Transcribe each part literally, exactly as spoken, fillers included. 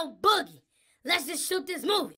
Yo, Boogie, let's just shoot this movie.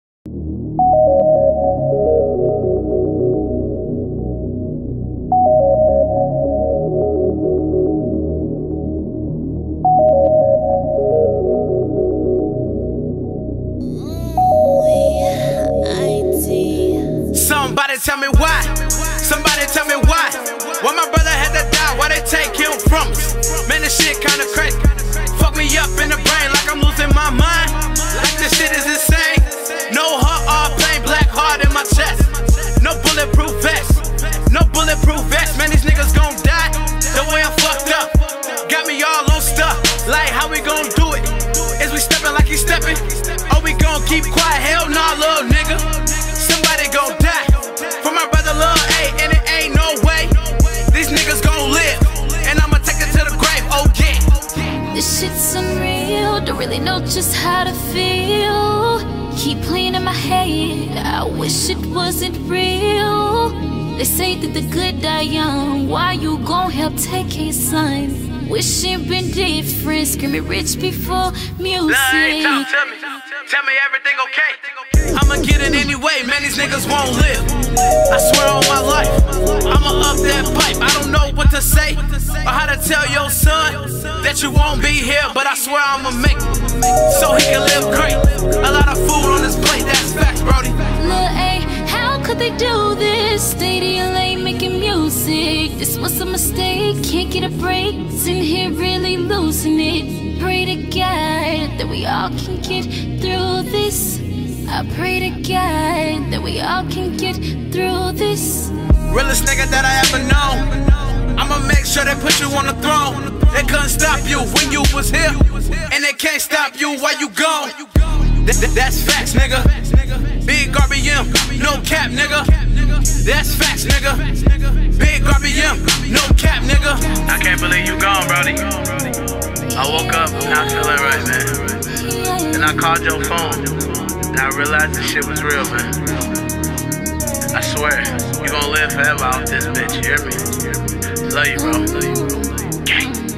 Somebody tell me why. Somebody tell me why. Why my brother had to die? Why they take him from us? Man, this shit kinda crazy. Fuck me up in the brain like I'm losing my mind. Like this shit is insane. No heart, all plain black heart in my chest. No bulletproof vest. No bulletproof vest. Man, these niggas gon' die the way I'm fucked up. Got me all on stuff. Like how we gon' do it? Is we steppin' like he steppin'? Or we gon' keep quiet? Hell nah, little nigga. Somebody gon' die for my brother Lil A, and it ain't no way these niggas gon' live, and I'ma take it to the grave. Oh yeah. This shit's unreal, don't really know just how to feel. Keep playing in my head, I wish it wasn't real. They say that the good die young, why you gon' help take his son? Wish it been different, screaming rich before music. Hey, tell, tell me, tell me everything okay. I'ma get it anyway, man, these niggas won't live. I swear on my life, I'ma up that pipe. I don't know what to say, or how to tell your son that you won't be here, but I swear I'ma make it, so he can live great. A lot of food on his plate, that's facts, brody. Lil A, how could they do this? Stay to L A making music. This was a mistake, can't get a break. Sitting here really losing it. Pray to God that we all can get through this. I pray to God that we all can get through this. Realest nigga that I ever known. I'ma make sure they put you on the throne. They couldn't stop you when you was here, and they can't stop you while you gone. Th th that's facts, nigga. Big R B M, no cap, nigga. That's facts, nigga. Big R B M, no cap, nigga. I can't believe you gone, brody. I woke up not feeling right, man. And I called your phone, and I realized this shit was real, man. I swear, you gonna live forever off this bitch, you hear me? Love you, bro. Gang.